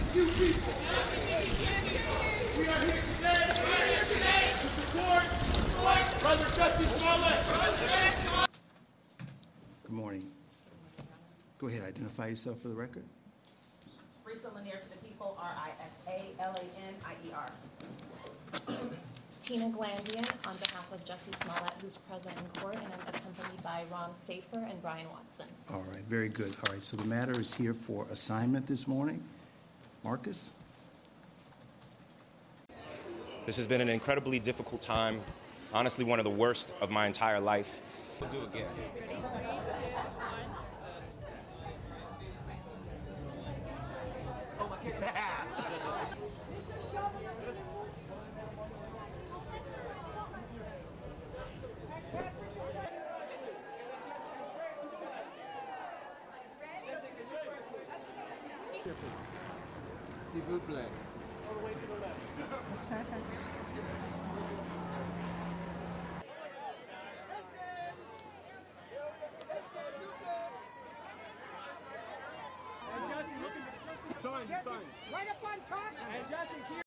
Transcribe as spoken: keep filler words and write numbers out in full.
you people. We are here today to support Brother Jussie Smollett. Good morning. Go ahead, identify yourself for the record. Risa Lanier for the people, R I S A L A N I E R. Tina Glandian on behalf of Jussie Smollett, who's present in court, and I'm accompanied by Ron Safer and Brian Watson. All right, very good. All right, so the matter is here for assignment this morning. Marcus? This has been an incredibly difficult time, honestly one of the worst of my entire life. We'll do again. S'il vous plaît. All the way to the left. Sign, sign. Right up on top. And Jussie,